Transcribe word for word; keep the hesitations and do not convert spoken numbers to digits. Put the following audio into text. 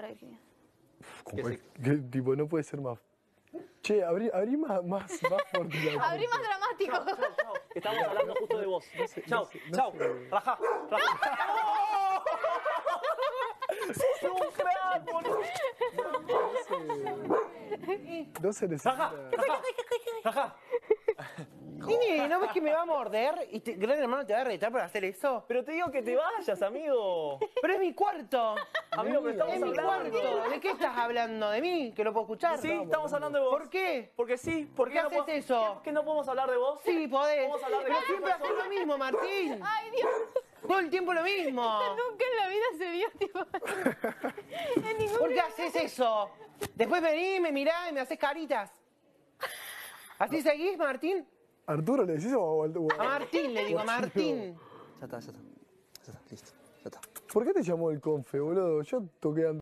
para Virginia. Como es- que, tipo, no puede ser más. Che, abrí, abrí más, más, más fuerte la Abrí más puerta. dramático. Chau, chau, chau. Estamos hablando justo de vos. Chau, no chau. sé. Rajá, rajá. ¡Sos un crack, boludo! No se necesita. Rajá, rajá, rajá. Nini, ¿no ves que me va a morder? ¿Y te, gran hermano te va a retar por hacer eso? Pero te digo que te vayas, amigo. Pero es mi cuarto. Amigo, pero estamos Es mi hablando. cuarto. ¿De qué estás hablando? ¿De mí? ¿Que lo puedo escuchar? Sí, estamos hablando de vos. ¿Por qué? Porque sí. ¿Por qué qué no haces podemos- eso? ¿Qué, qué no podemos hablar de vos? Sí, podés. Vamos a hablar de Pero vos. siempre haces lo mismo, Martín. Ay, Dios. Todo el tiempo lo mismo. Nunca en la vida se dio, tipo. En ningún ¿Por qué haces eso? Después venís, me mirás y me haces caritas. ¿Así seguís, Martín? ¿Arturo le decís o a A Martín le digo, a Martín. Ya está, ya está. Ya está, listo. Ya está. ¿Por qué te llamó el confe, boludo? Yo toqué antes.